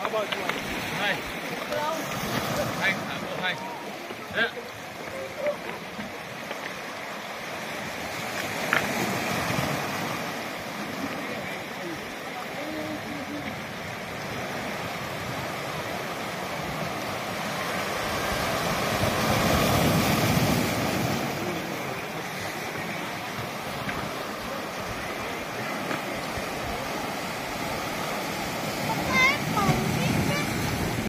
bao nhiêu? Hai. Hai, thả bộ hai. Đấy.